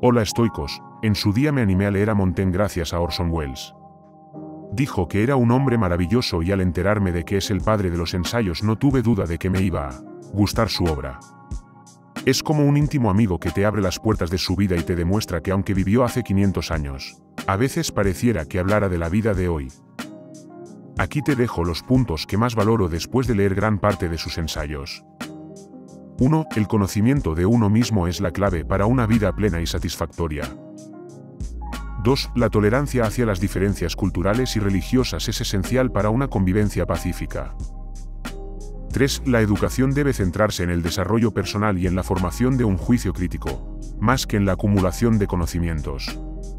Hola estoicos, en su día me animé a leer a Montaigne gracias a Orson Welles. Dijo que era un hombre maravilloso y al enterarme de que es el padre de los ensayos no tuve duda de que me iba a gustar su obra. Es como un íntimo amigo que te abre las puertas de su vida y te demuestra que aunque vivió hace 500 años, a veces pareciera que hablara de la vida de hoy. Aquí te dejo los puntos que más valoro después de leer gran parte de sus ensayos. 1. El conocimiento de uno mismo es la clave para una vida plena y satisfactoria. 2. La tolerancia hacia las diferencias culturales y religiosas es esencial para una convivencia pacífica. 3. La educación debe centrarse en el desarrollo personal y en la formación de un juicio crítico, más que en la acumulación de conocimientos.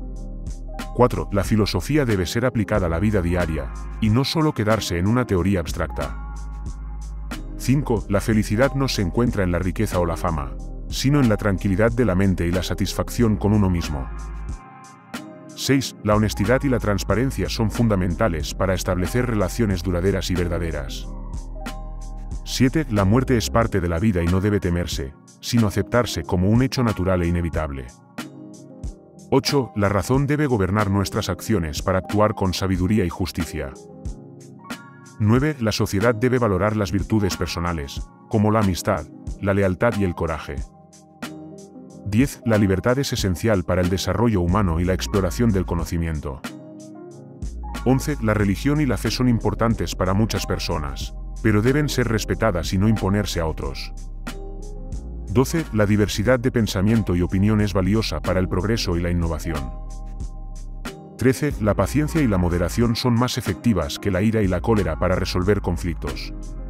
4. La filosofía debe ser aplicada a la vida diaria, y no solo quedarse en una teoría abstracta. 5. La felicidad no se encuentra en la riqueza o la fama, sino en la tranquilidad de la mente y la satisfacción con uno mismo. 6. La honestidad y la transparencia son fundamentales para establecer relaciones duraderas y verdaderas. 7. La muerte es parte de la vida y no debe temerse, sino aceptarse como un hecho natural e inevitable. 8. La razón debe gobernar nuestras acciones para actuar con sabiduría y justicia. 9. La sociedad debe valorar las virtudes personales, como la amistad, la lealtad y el coraje. 10. La libertad es esencial para el desarrollo humano y la exploración del conocimiento. 11. La religión y la fe son importantes para muchas personas, pero deben ser respetadas y no imponerse a otros. 12. La diversidad de pensamiento y opinión es valiosa para el progreso y la innovación. 13. La paciencia y la moderación son más efectivas que la ira y la cólera para resolver conflictos.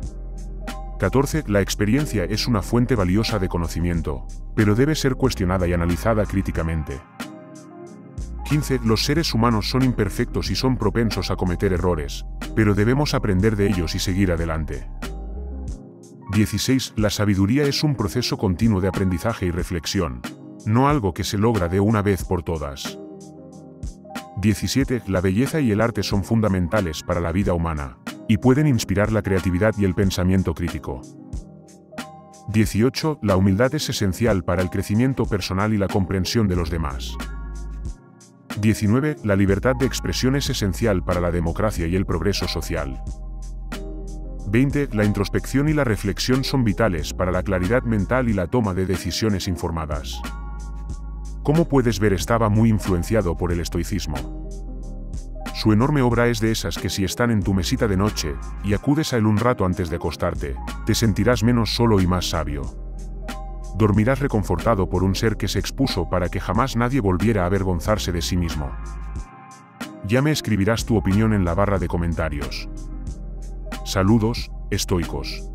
14. La experiencia es una fuente valiosa de conocimiento, pero debe ser cuestionada y analizada críticamente. 15. Los seres humanos son imperfectos y son propensos a cometer errores, pero debemos aprender de ellos y seguir adelante. 16. La sabiduría es un proceso continuo de aprendizaje y reflexión, no algo que se logra de una vez por todas. 17. La belleza y el arte son fundamentales para la vida humana, y pueden inspirar la creatividad y el pensamiento crítico. 18. La humildad es esencial para el crecimiento personal y la comprensión de los demás. 19. La libertad de expresión es esencial para la democracia y el progreso social. 20. La introspección y la reflexión son vitales para la claridad mental y la toma de decisiones informadas. Como puedes ver, estaba muy influenciado por el estoicismo. Su enorme obra es de esas que si están en tu mesita de noche, y acudes a él un rato antes de acostarte, te sentirás menos solo y más sabio. Dormirás reconfortado por un ser que se expuso para que jamás nadie volviera a avergonzarse de sí mismo. Ya me escribirás tu opinión en la barra de comentarios. Saludos, estoicos.